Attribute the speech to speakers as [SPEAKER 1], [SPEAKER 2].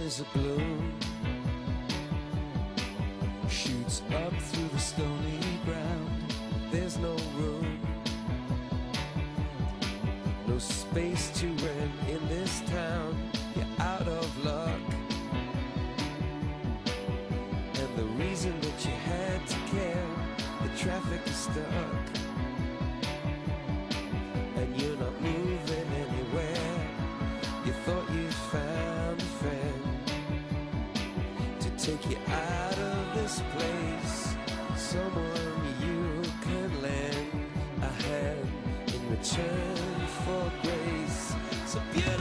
[SPEAKER 1] is a gloom, shoots up through the stony ground. There's no room, no space to rent in this town. You're out of luck, and the reason that you had to care, the traffic is stuck, and you're not moving anywhere. You thought you found a friend to take you out of this place, someone you can lend a hand in return for grace. So beautiful.